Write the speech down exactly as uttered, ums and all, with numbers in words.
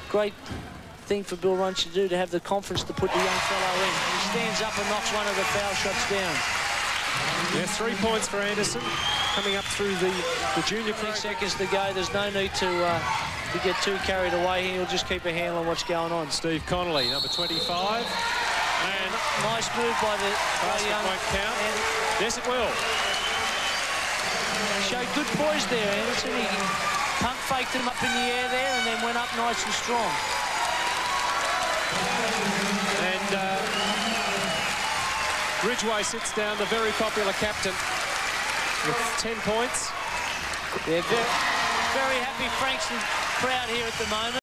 great thing for Bill Runch to do, to have the confidence to put the young fellow in. And he stands up and knocks one of the foul shots down. Yeah, three points for Anderson coming up through the, the junior. Three seconds to go. There's no need to, uh, to get too carried away. He'll just keep a handle on what's going on. Steve Connolly, number twenty-five. And nice move by the basket young. won't count. And yes, it will. Showed good poise there, Anderson. He pump faked him up in the air there and then went up nice and strong. And uh, Ridgeway sits down, the very popular captain, with ten points. They're very, very happy Frankston crowd here at the moment.